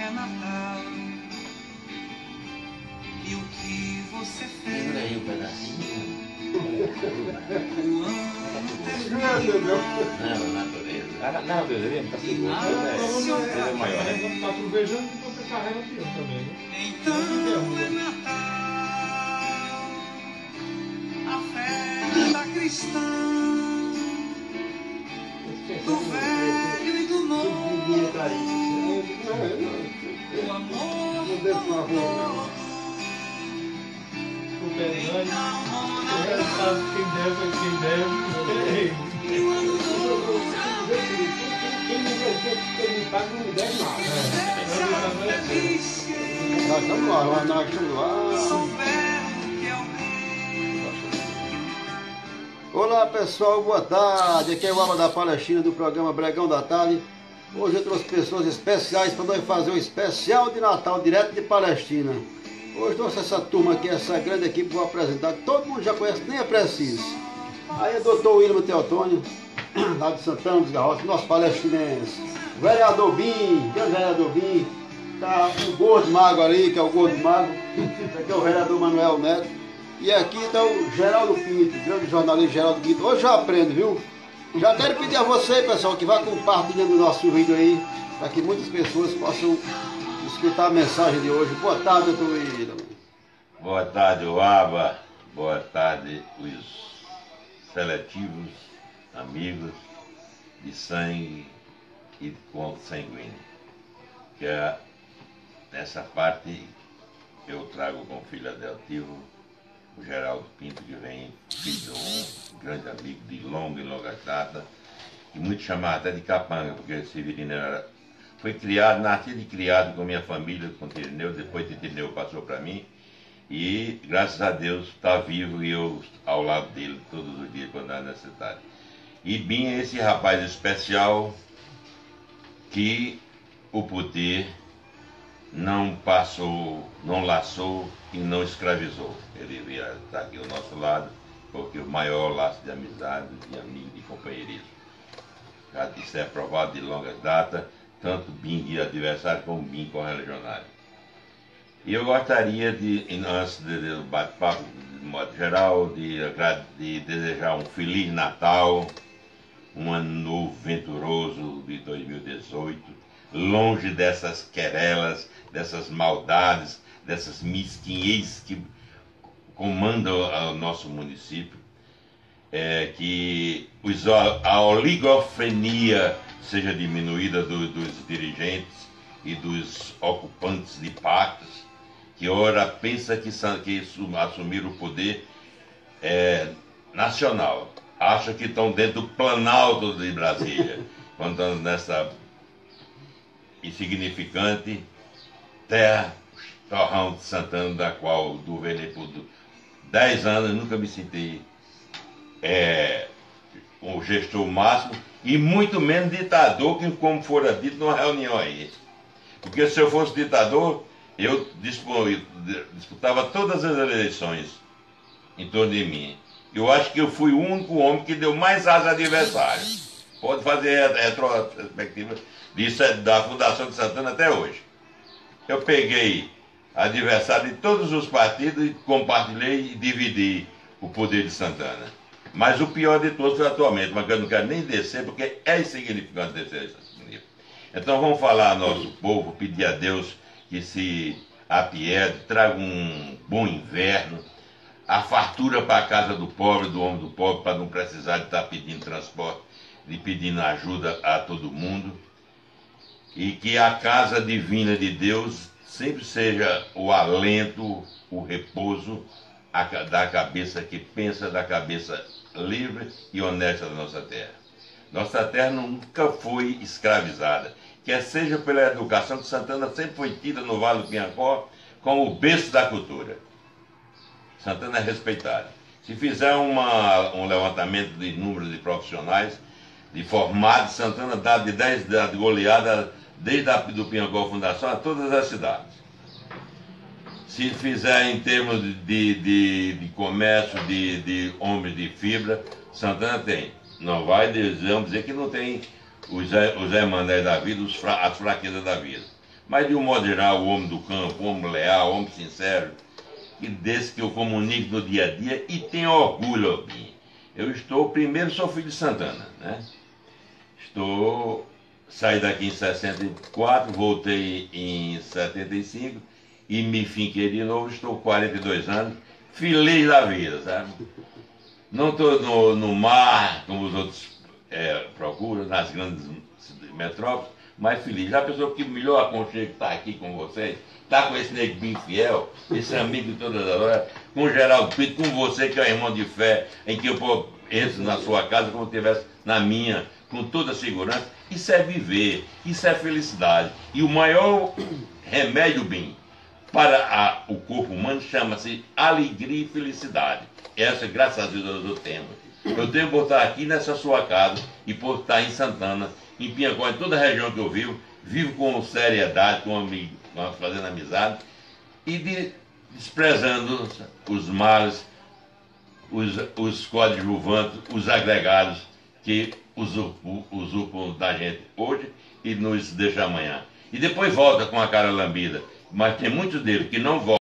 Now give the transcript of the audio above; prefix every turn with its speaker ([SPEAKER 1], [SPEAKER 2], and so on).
[SPEAKER 1] é Natal. E o que você fez?
[SPEAKER 2] Segura aí um pedacinho.
[SPEAKER 1] O ano termina.
[SPEAKER 2] Não, natureza.
[SPEAKER 3] Na natureza, ele tá seguro. Ele é maior, né?
[SPEAKER 4] Tá trovejando, então você carrega o peão também, né?
[SPEAKER 1] Então é Natal, a festa cristã, do velho e do novo, o amor por todos.
[SPEAKER 4] O Pedrão, você sabe quem deve.
[SPEAKER 5] Quem me paga não me deve nada.
[SPEAKER 1] Seja feliz que
[SPEAKER 5] Nós estamos lá, nós estamos lá.
[SPEAKER 1] souber que é o bem.
[SPEAKER 5] Olá pessoal, boa tarde. Aqui é o Aba da Palestina do programa Bregão da Tarde. Hoje eu trouxe pessoas especiais para nós fazer um especial de Natal direto de Palestina. Hoje trouxe essa turma aqui, essa grande equipe, vou apresentar. Todo mundo já conhece, nem é preciso. Aí é doutor William Teotônio, lá de Santana dos Garrotes, nosso palestinense. Vereador Bim, que é o vereador Bim. Tá o Gordo Mago ali, que é o Gordo Mago. Esse aqui é o vereador Manuel Neto. E aqui está o Geraldo Pinto, grande jornalista Geraldo Pinto. Hoje já aprendo, viu? Já quero pedir a você, pessoal, que vá compartilhando o nosso vídeo aí, para que muitas pessoas possam escutar a mensagem de hoje. Boa tarde, doutor William.
[SPEAKER 2] Boa tarde, Aba. Boa tarde, os seletivos amigos de sangue e consanguíneo. Que nessa parte eu trago como filho adotivo o Geraldo Pinto, que vem filho de um grande amigo de longa e longa data, e muito chamado até de capanga, porque esse Severino foi criado, nascido e criado com minha família, com Tirineu, depois de Tirineu passou para mim, e graças a Deus está vivo e eu ao lado dele todos os dias quando é necessário. E Bim é esse rapaz especial que o poder não passou, não laçou e não escravizou. Ele veio estar aqui ao nosso lado, porque o maior laço de amizade, de amigo, de companheirismo. Isso é provado de longa data, tanto Bim de adversário como Bim correligionário. E eu gostaria de, antes do bate-papo, de modo geral, de desejar um Feliz Natal, um ano novo venturoso de 2018, longe dessas querelas, dessas maldades, dessas mesquinhez que comandam o nosso município, que a oligofrenia seja diminuída dos dirigentes e dos ocupantes de pastas, que ora pensa que assumir o poder nacional, acham que estão dentro do Planalto de Brasília, quando estão nessa insignificante terra, Torrão de Santana, da qual governei por 10 anos, nunca me senti um gestor máximo, e muito menos ditador, que como dito numa reunião aí. Porque se eu fosse ditador, eu disputava todas as eleições em torno de mim. Eu acho que eu fui o único homem que deu mais asa adversário. Pode fazer a retrospectiva disso da Fundação de Santana até hoje. Eu peguei adversário de todos os partidos e compartilhei e dividi o poder de Santana. Mas o pior de todos foi atualmente, mas eu não quero nem descer, porque é insignificante descer esse nível. Então vamos falar ao nosso povo, pedir a Deus que se apiede, traga um bom inverno, a fartura para a casa do pobre, do homem do pobre, para não precisar de estar pedindo transporte, de pedindo ajuda a todo mundo. E que a casa divina de Deus sempre seja o alento, o repouso da cabeça que pensa, da cabeça livre e honesta da nossa terra. Nossa terra nunca foi escravizada. Quer seja pela educação, que Santana sempre foi tida no Vale do Piancó como o berço da cultura. Santana é respeitado. Se fizer um levantamento de números de profissionais, de formados, Santana dá de 10 de goleada desde do Piancó Fundação a todas as cidades. Se fizer em termos de comércio, de homens de fibra, Santana tem. Não vamos dizer que não tem os Zé Mané da vida, as fraquezas da vida. mas de um modo geral, o homem do campo, o homem leal, o homem sincero, e desse que eu comunico no dia a dia e tenho orgulho, Albinho. Primeiro sou filho de Santana, né? Saí daqui em 64, voltei em 75 e me finquei de novo, estou 42 anos, feliz da vida, sabe? Não estou no mar, como os outros procuram, nas grandes metrópoles, mas feliz. Já pensou que melhor aconchego estar aqui com vocês? Estar com esse nego bem fiel, esse amigo de todas as horas, com o Geraldo Pinto, com você que é um irmão de fé, em que eu entro na sua casa como se estivesse na minha, com toda a segurança. Isso é viver, isso é felicidade. E o maior remédio, bem, para o corpo humano chama-se alegria e felicidade. Essa, graças a Deus, eu tenho. Eu tenho que botar aqui nessa sua casa e por estar em Santana, em Piancó, em toda a região que eu vivo com seriedade, fazendo amizade e desprezando os males, os coadjuvantes, os agregados que usurpam da gente hoje e nos deixam amanhã. E depois volta com a cara lambida. Mas tem muitos deles que não voltam.